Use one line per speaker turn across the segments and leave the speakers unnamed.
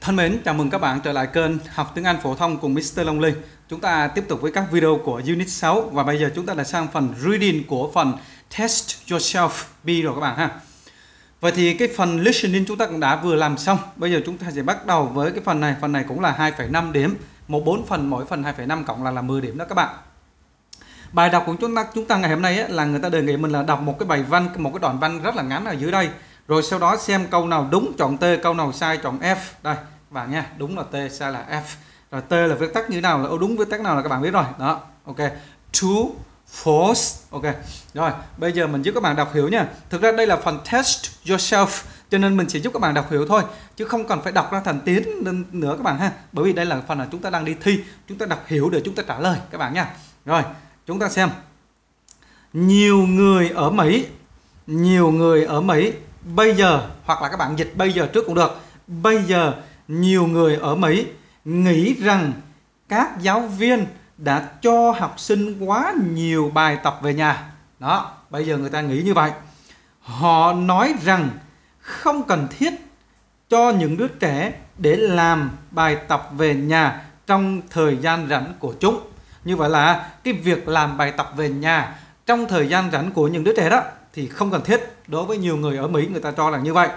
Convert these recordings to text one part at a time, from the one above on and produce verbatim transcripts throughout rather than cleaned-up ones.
Thân mến, chào mừng các bạn trở lại kênh Học Tiếng Anh Phổ Thông cùng mít tơ Long Ly. Chúng ta tiếp tục với các video của Unit sáu và bây giờ chúng ta đã sang phần Reading của phần Test Yourself B rồi các bạn ha. Vậy thì cái phần Listening chúng ta cũng đã vừa làm xong. Bây giờ chúng ta sẽ bắt đầu với cái phần này. Phần này cũng là hai phẩy năm điểm, một bốn phần, mỗi phần hai phẩy năm cộng là là mười điểm đó các bạn. Bài đọc của chúng ta chúng ta ngày hôm nay ấy, là người ta đề nghị mình là đọc một cái bài văn, một cái đoạn văn rất là ngắn ở dưới đây. Rồi sau đó xem câu nào đúng chọn T, câu nào sai chọn F. Đây, các bạn nha, đúng là T, sai là F. Rồi T là viết tắt như thế nào, là đúng viết tắt nào là các bạn biết rồi. Đó, ok. True, false. Ok. Rồi, bây giờ mình giúp các bạn đọc hiểu nha. Thực ra đây là phần test yourself, cho nên mình chỉ giúp các bạn đọc hiểu thôi, chứ không cần phải đọc ra thành tiếng nữa các bạn ha. Bởi vì đây là phần là chúng ta đang đi thi, chúng ta đọc hiểu để chúng ta trả lời các bạn nha. Rồi, chúng ta xem. Nhiều người ở Mỹ, nhiều người ở Mỹ bây giờ, hoặc là các bạn dịch bây giờ trước cũng được. Bây giờ nhiều người ở Mỹ nghĩ rằng các giáo viên đã cho học sinh quá nhiều bài tập về nhà. Đó, bây giờ người ta nghĩ như vậy. Họ nói rằng không cần thiết cho những đứa trẻ để làm bài tập về nhà trong thời gian rảnh của chúng. Như vậy là cái việc làm bài tập về nhà trong thời gian rảnh của những đứa trẻ đó thì không cần thiết. Đối với nhiều người ở Mỹ, người ta cho là như vậy.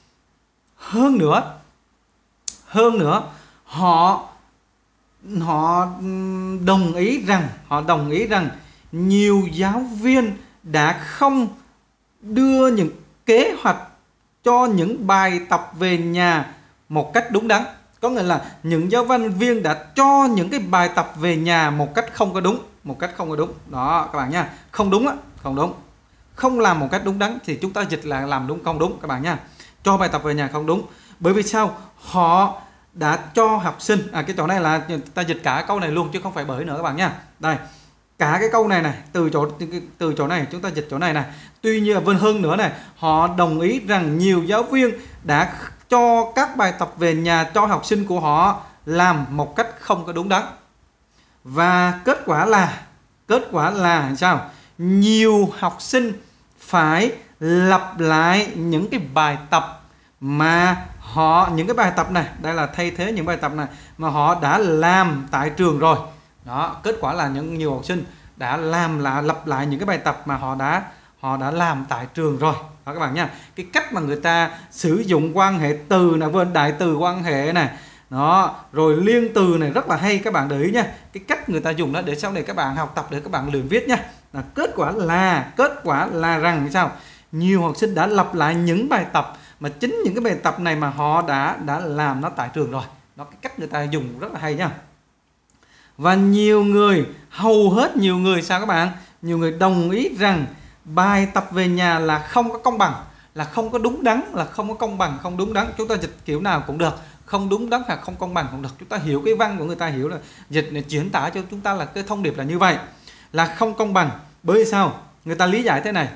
Hơn nữa, hơn nữa, họ họ đồng ý rằng, họ đồng ý rằng nhiều giáo viên đã không đưa những kế hoạch cho những bài tập về nhà một cách đúng đắn. Có nghĩa là những giáo viên đã cho những cái bài tập về nhà một cách không có đúng, một cách không có đúng. Đó các bạn nha, không đúng á, không đúng. Không làm một cách đúng đắn thì chúng ta dịch là làm đúng không đúng các bạn nha. Cho bài tập về nhà không đúng. Bởi vì sao? Họ đã cho học sinh, à cái chỗ này là ta dịch cả câu này luôn chứ không phải bởi nữa các bạn nha. Đây, cả cái câu này này, từ chỗ từ chỗ này chúng ta dịch chỗ này này. Tuy nhiên vân hơn nữa này, họ đồng ý rằng nhiều giáo viên đã cho các bài tập về nhà cho học sinh của họ làm một cách không có đúng đắn. Và kết quả là kết quả là sao? Nhiều học sinh phải lặp lại những cái bài tập mà họ, những cái bài tập này, đây là thay thế những bài tập này mà họ đã làm tại trường rồi. Đó, kết quả là những nhiều học sinh đã làm là lặp lại những cái bài tập mà họ đã họ đã làm tại trường rồi. Đó các bạn nha. Cái cách mà người ta sử dụng quan hệ từ này, với đại từ quan hệ này, đó, rồi liên từ này rất là hay, các bạn để ý nha. Cái cách người ta dùng đó để sau này các bạn học tập, để các bạn luyện viết nha. Là kết quả là kết quả là rằng sao? Nhiều học sinh đã lặp lại những bài tập mà chính những cái bài tập này mà họ đã đã làm nó tại trường rồi. Đó, cái cách người ta dùng rất là hay nha. Và nhiều người, hầu hết nhiều người sao các bạn? Nhiều người đồng ý rằng bài tập về nhà là không có công bằng, là không có đúng đắn, là không có công bằng, không đúng đắn. Chúng ta dịch kiểu nào cũng được, không đúng đắn hoặc không công bằng cũng được. Chúng ta hiểu cái văn của người ta, hiểu là dịch để chuyển tải cho chúng ta là cái thông điệp là như vậy, là không công bằng. Bởi vì sao? Người ta lý giải thế này.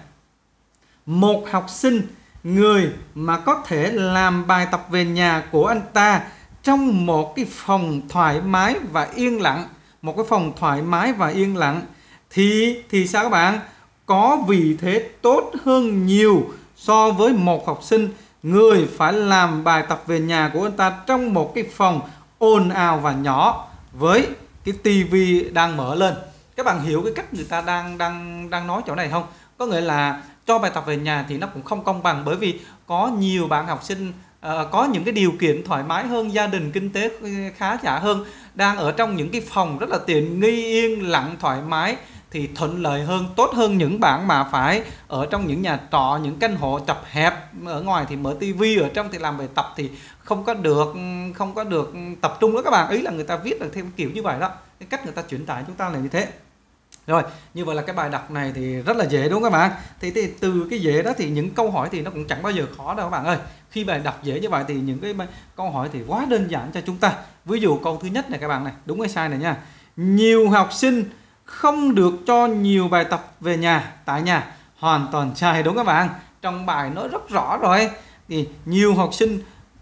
Một học sinh, người mà có thể làm bài tập về nhà của anh ta trong một cái phòng thoải mái và yên lặng, một cái phòng thoải mái và yên lặng thì thì sao các bạn? Có vị thế tốt hơn nhiều so với một học sinh người phải làm bài tập về nhà của anh ta trong một cái phòng ồn ào và nhỏ với cái tivi đang mở lên. Các bạn hiểu cái cách người ta đang đang đang nói chỗ này không? Có nghĩa là cho bài tập về nhà thì nó cũng không công bằng, bởi vì có nhiều bạn học sinh uh, có những cái điều kiện thoải mái hơn, gia đình kinh tế khá giả hơn, đang ở trong những cái phòng rất là tiện nghi, yên lặng, thoải mái thì thuận lợi hơn, tốt hơn những bạn mà phải ở trong những nhà trọ, những căn hộ chật hẹp, ở ngoài thì mở tivi, ở trong thì làm bài tập thì không có được không có được tập trung đó các bạn. Ý là người ta viết là theo kiểu như vậy đó, cái cách người ta chuyển tải chúng ta là như thế. Rồi, như vậy là cái bài đọc này thì rất là dễ đúng không các bạn? Thì, thì từ cái dễ đó thì những câu hỏi thì nó cũng chẳng bao giờ khó đâu các bạn ơi. Khi bài đọc dễ như vậy thì những cái câu hỏi thì quá đơn giản cho chúng ta. Ví dụ câu thứ nhất này các bạn này, đúng hay sai này nha. Nhiều học sinh không được cho nhiều bài tập về nhà tại nhà. Hoàn toàn sai đúng các bạn. Trong bài nói rất rõ rồi. Thì nhiều học sinh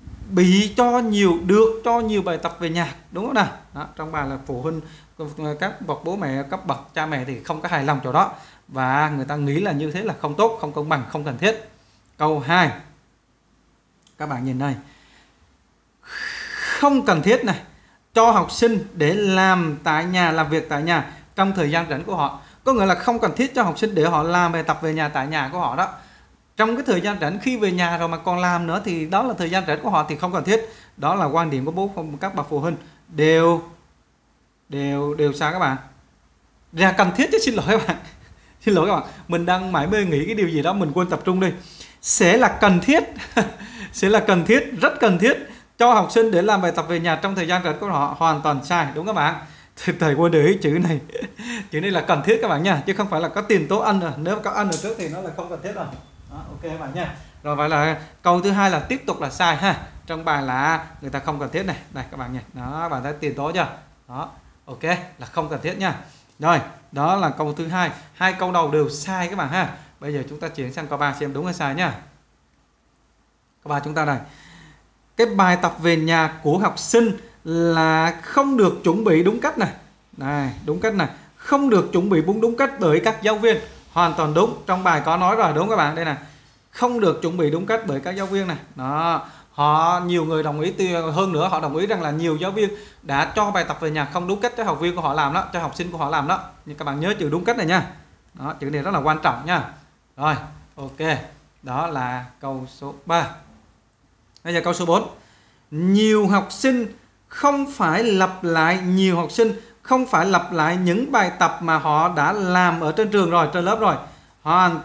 bị cho nhiều, được cho nhiều bài tập về nhà, đúng không nào? Đó, trong bài là phụ huynh, các bậc bố mẹ, các bậc cha mẹ thì không có hài lòng chỗ đó, và người ta nghĩ là như thế là không tốt, không công bằng, không cần thiết. Câu hai, các bạn nhìn đây. không cần thiết này cho học sinh để làm tại nhà, làm việc tại nhà trong thời gian rảnh của họ. Có nghĩa là không cần thiết cho học sinh để họ làm bài tập về nhà tại nhà của họ đó. Trong cái thời gian rảnh khi về nhà rồi mà còn làm nữa thì đó là thời gian rảnh của họ thì không cần thiết. Đó là quan điểm của bố các bậc phụ huynh đều đều đều sao các bạn? Là cần thiết chứ, xin lỗi các bạn. Xin lỗi các bạn, mình đang mải mê nghĩ cái điều gì đó mình quên tập trung đi. Sẽ là cần thiết sẽ là cần thiết, rất cần thiết cho học sinh để làm bài tập về nhà trong thời gian rảnh của họ, hoàn toàn sai, đúng các bạn. Thầy quên để ý chữ này. Chữ này là cần thiết các bạn nha, chứ không phải là có tiền tố ăn rồi. Nếu có ăn ở trước thì nó là không cần thiết rồi. Đó, ok các bạn nha. Rồi vậy là câu thứ hai là tiếp tục là sai ha. Trong bài là người ta không cần thiết này. Đây các bạn nha. Đó, các bạn thấy tiền tố chưa? Đó, ok, là không cần thiết nha. Rồi, đó là câu thứ hai. Hai câu đầu đều sai các bạn ha. Bây giờ chúng ta chuyển sang câu ba xem đúng hay sai nhá. Câu ba chúng ta đây. Cái bài tập về nhà của học sinh là không được chuẩn bị đúng cách này. Này, đúng cách này. Không được chuẩn bị đúng đúng cách bởi các giáo viên. Hoàn toàn đúng. Trong bài có nói rồi, đúng các bạn. Đây này. Không được chuẩn bị đúng cách bởi các giáo viên này. Đó. Họ nhiều người đồng ý, hơn nữa họ đồng ý rằng là nhiều giáo viên đã cho bài tập về nhà không đúng cách cho học viên của họ làm đó, cho học sinh của họ làm đó. Nhưng các bạn nhớ chữ đúng cách này nha. Đó, chữ này rất là quan trọng nha. Rồi, ok. Đó là câu số ba. Bây giờ câu số bốn. Nhiều học sinh không phải lặp lại nhiều học sinh không phải lặp lại những bài tập mà họ đã làm ở trên trường rồi, trên lớp rồi. Hoàn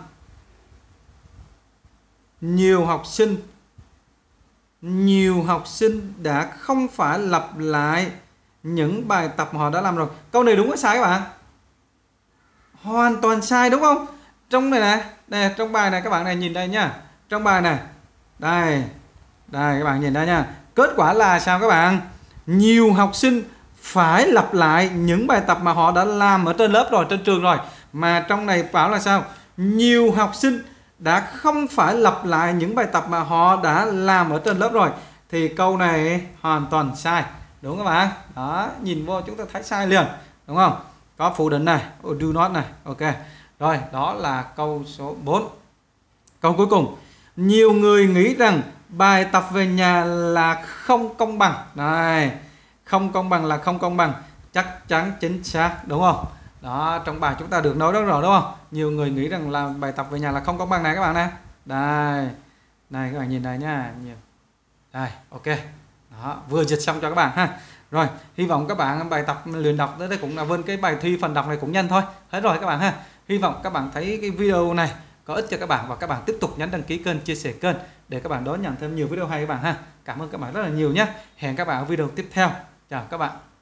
nhiều học sinh nhiều học sinh đã không phải lặp lại những bài tập mà họ đã làm rồi. Câu này đúng hay sai các bạn? Hoàn toàn sai đúng không? Trong này này, đây trong bài này các bạn này nhìn đây nhá. Trong bài này. Đây. Đây các bạn nhìn đây nha. Kết quả là sao các bạn? Nhiều học sinh phải lặp lại những bài tập mà họ đã làm ở trên lớp rồi, trên trường rồi. Mà trong này bảo là sao? Nhiều học sinh đã không phải lặp lại những bài tập mà họ đã làm ở trên lớp rồi. Thì câu này hoàn toàn sai. Đúng các bạn? Đó, nhìn vô chúng ta thấy sai liền. Đúng không? Có phủ định này, do not này. Ok. Rồi, đó là câu số bốn. Câu cuối cùng. Nhiều người nghĩ rằng bài tập về nhà là không công bằng. Này, không công bằng là không công bằng. Chắc chắn chính xác, đúng không? Đó, trong bài chúng ta được nói rất rõ đúng không? Nhiều người nghĩ rằng là bài tập về nhà là không công bằng này các bạn này. Đây. Này các bạn nhìn đây nha. Nhiều. Đây, ok. Đó, vừa dịch xong cho các bạn ha. Rồi, hy vọng các bạn bài tập luyện đọc tới đây cũng là vươn cái bài thi phần đọc này cũng nhanh thôi. Hết rồi các bạn ha. Hy vọng các bạn thấy cái video này có ích cho các bạn và các bạn tiếp tục nhấn đăng ký kênh, chia sẻ kênh để các bạn đón nhận thêm nhiều video hay các bạn ha. Cảm ơn các bạn rất là nhiều nhé. Hẹn các bạn ở video tiếp theo. Chào các bạn.